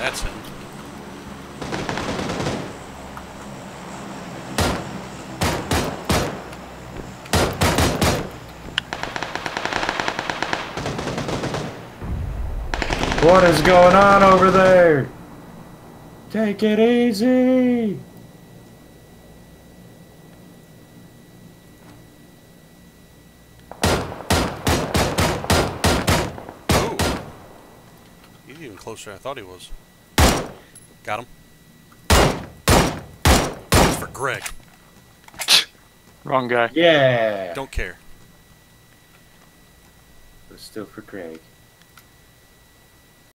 That's him. What is going on over there? Take it easy. Oh, he's even closer than I thought he was. Got him. It's for Greg. Wrong guy. Yeah. Don't care. It was still for Greg.